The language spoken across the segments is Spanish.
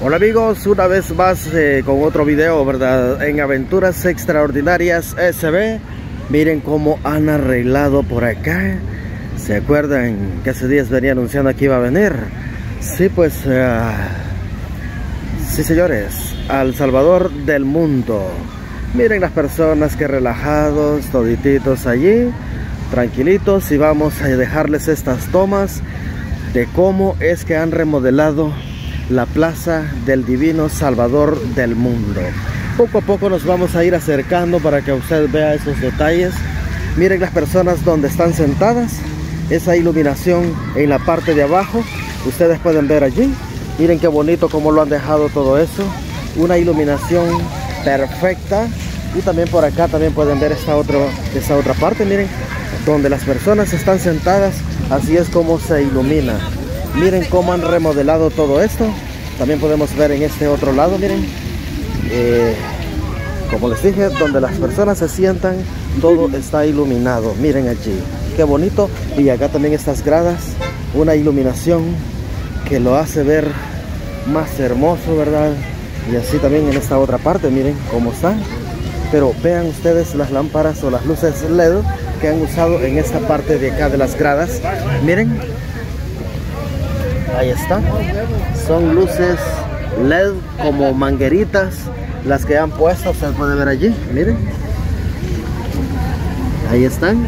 Hola amigos, una vez más con otro video, ¿verdad? En Aventuras Extraordinarias SB. Miren cómo han arreglado por acá. ¿Se acuerdan que hace días venía anunciando que iba a venir? Sí, pues, sí señores, al Salvador del mundo. Miren las personas que relajados, todititos allí, tranquilitos, y vamos a dejarles estas tomas de cómo es que han remodelado la plaza del divino Salvador del mundo. Poco a poco nos vamos a ir acercando para que usted vea esos detalles. Miren las personas donde están sentadas, esa iluminación en la parte de abajo, ustedes pueden ver allí. Miren qué bonito como lo han dejado todo eso, una iluminación perfecta. Y también por acá también pueden ver esta otra parte, miren, donde las personas están sentadas, así es como se ilumina. Miren cómo han remodelado todo esto. También podemos ver en este otro lado, miren, como les dije, donde las personas se sientan, todo está iluminado. Miren allí, qué bonito. Y acá también estas gradas, una iluminación que lo hace ver más hermoso, ¿verdad? Y así también en esta otra parte, miren cómo están. Pero vean ustedes las lámparas o las luces LED que han usado en esta parte de acá de las gradas. Miren, ahí está, son luces LED como mangueritas las que han puesto, usted puede ver allí, miren, ahí están.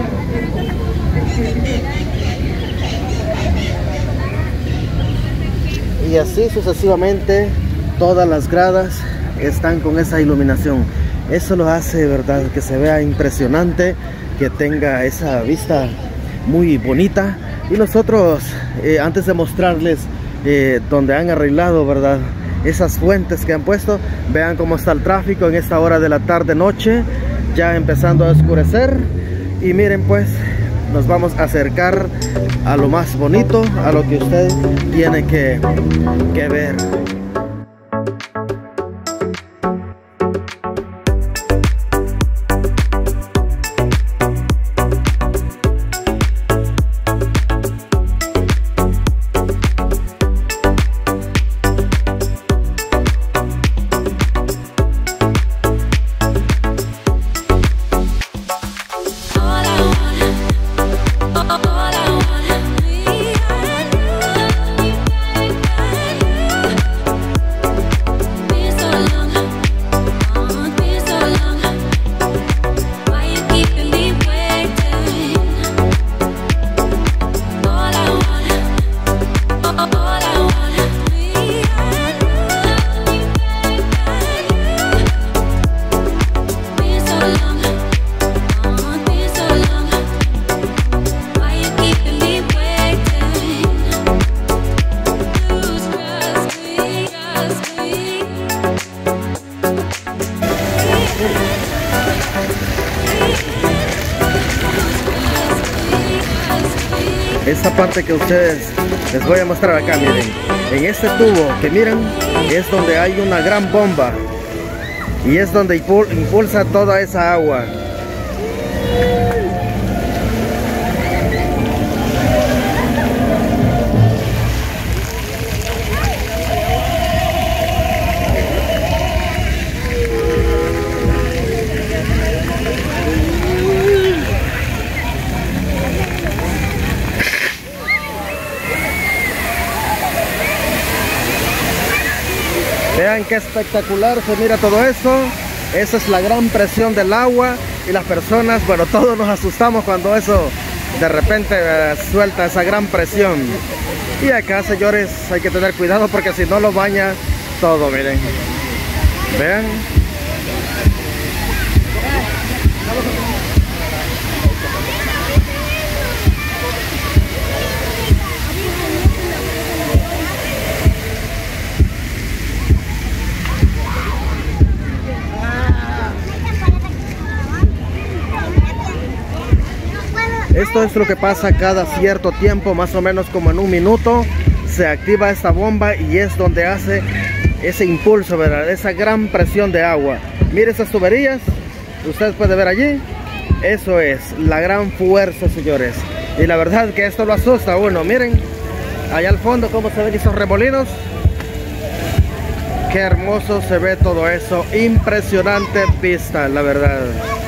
Y así sucesivamente todas las gradas están con esa iluminación. Eso lo hace, verdad, que se vea impresionante, que tenga esa vista muy bonita. Y nosotros, antes de mostrarles donde han arreglado, ¿verdad?, esas fuentes que han puesto, vean cómo está el tráfico en esta hora de la tarde-noche, ya empezando a oscurecer. Y miren, pues, nos vamos a acercar a lo más bonito, a lo que usted tiene que ver. Esta parte que ustedes les voy a mostrar acá, miren, en este tubo que miran es donde hay una gran bomba y es donde impulsa toda esa agua. Vean qué espectacular se mira todo eso. Esa es la gran presión del agua. Y las personas, bueno, todos nos asustamos cuando eso de repente suelta esa gran presión. Y acá, señores, hay que tener cuidado porque si no lo baña todo, miren. Vean. Esto es lo que pasa cada cierto tiempo, más o menos como en un minuto, se activa esta bomba y es donde hace ese impulso, ¿verdad? Esa gran presión de agua. Mire esas tuberías, usted puede ver allí, eso es la gran fuerza, señores. Y la verdad que esto lo asusta a uno. Miren allá al fondo cómo se ven esos remolinos. Qué hermoso se ve todo eso. Impresionante vista, la verdad.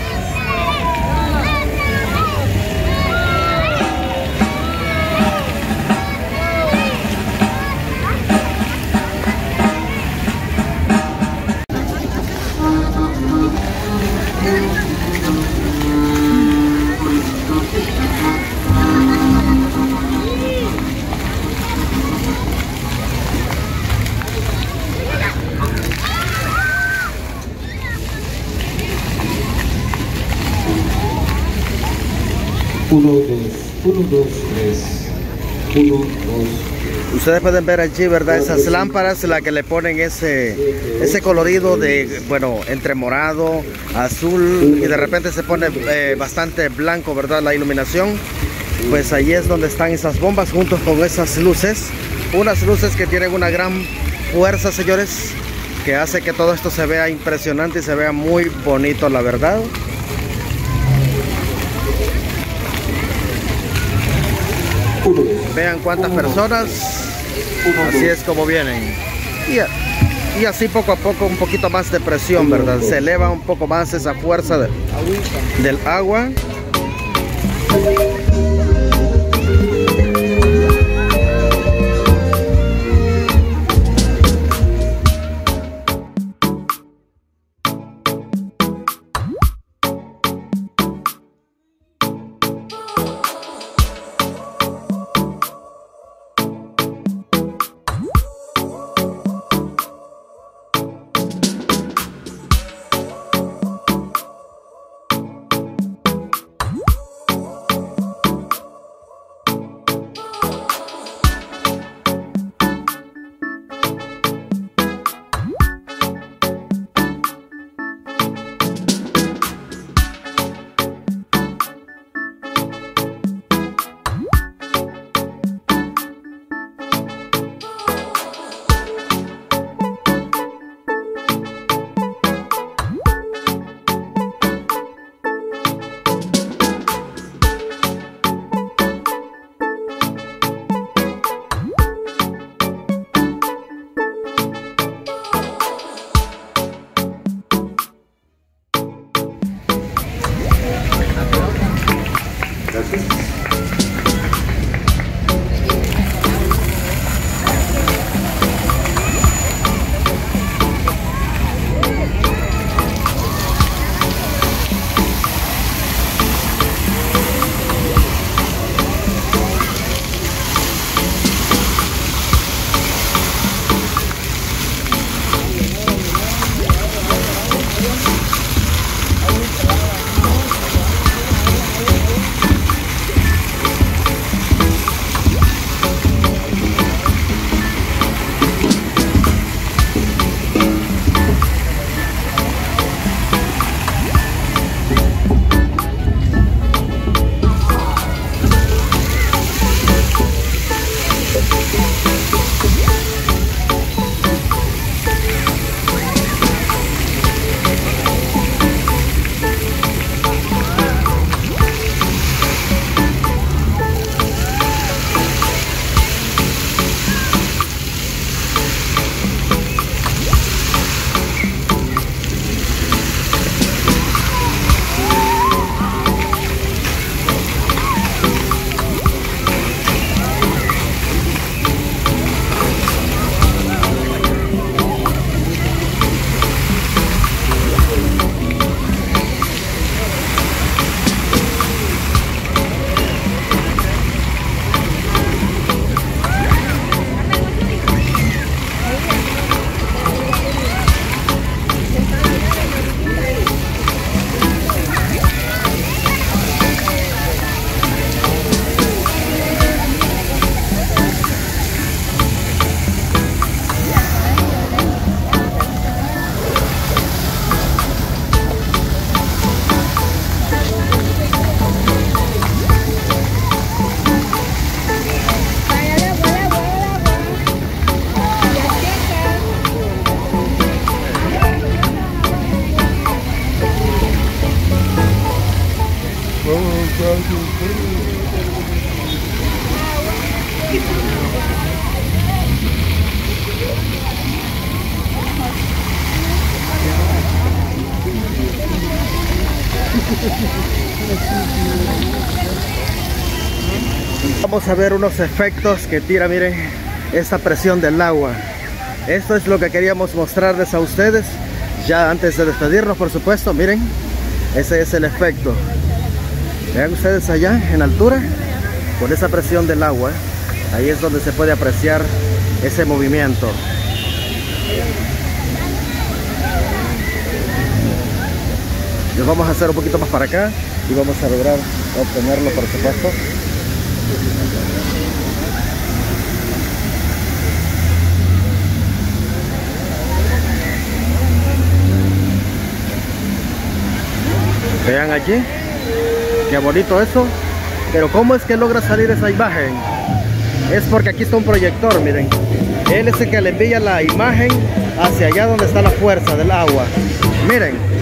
Uno, dos, tres. Uno, dos. Ustedes pueden ver allí, ¿verdad? Esas lámparas, la que le ponen ese colorido de, bueno, entre morado, azul, y de repente se pone bastante blanco, ¿verdad? La iluminación. Pues ahí es donde están esas bombas juntos con esas luces. Unas luces que tienen una gran fuerza, señores, que hace que todo esto se vea impresionante y se vea muy bonito, la verdad. Vean cuántas personas, así es como vienen. Y así poco a poco un poquito más de presión, ¿verdad? Se eleva un poco más esa fuerza del agua. vamos a ver unos efectos que tira, miren, esta presión del agua. Esto es lo que queríamos mostrarles a ustedes ya antes de despedirnos, por supuesto. Miren, ese es el efecto. Vean ustedes allá en altura, con esa presión del agua, ahí es donde se puede apreciar ese movimiento. Nos vamos a hacer un poquito más para acá y vamos a lograr obtenerlo, por supuesto. Vean allí, qué bonito eso. Pero ¿cómo es que logra salir esa imagen? Es porque aquí está un proyector, miren. Él es el que le envía la imagen hacia allá donde está la fuerza del agua. Miren.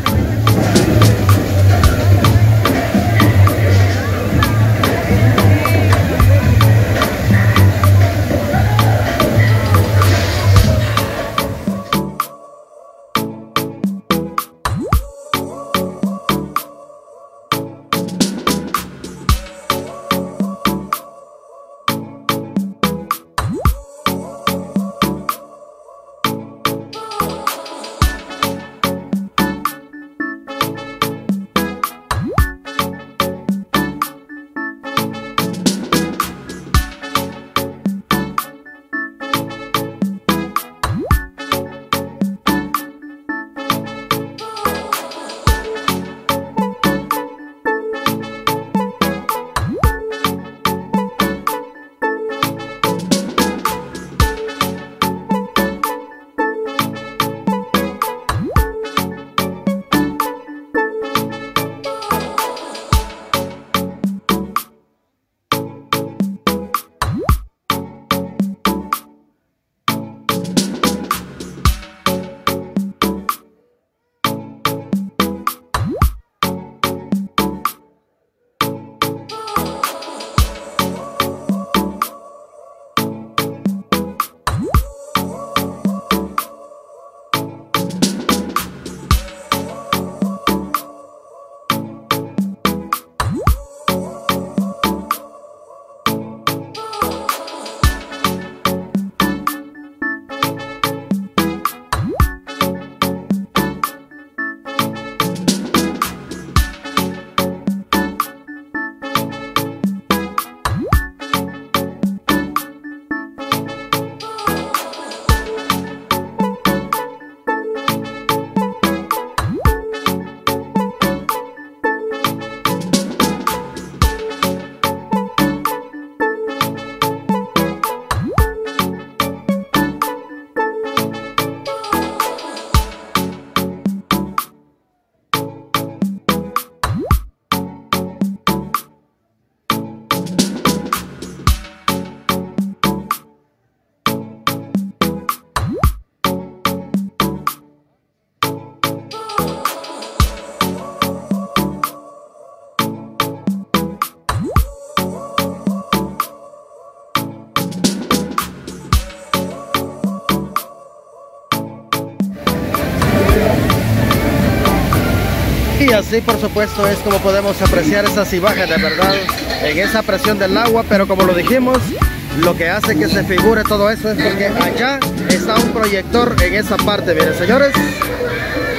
Y así, por supuesto, es como podemos apreciar esas imágenes, de verdad, en esa presión del agua. Pero como lo dijimos, lo que hace que se figure todo eso es porque allá está un proyector en esa parte. Miren, señores,